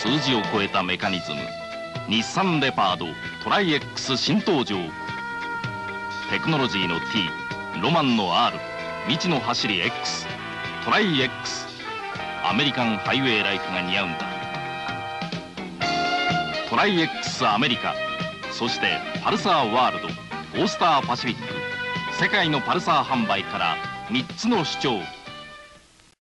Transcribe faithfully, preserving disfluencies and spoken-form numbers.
数字を超えたメカニズム、日産レパードトライ X 新登場。テクノロジーの T、 ロマンの R、 未知の走り X、 トライ X。 アメリカンハイウェイライフが似合うんだ。トライ X アメリカ、そしてパルサーワールド、オースターパシフィック、世界のパルサー販売からみっつの主張。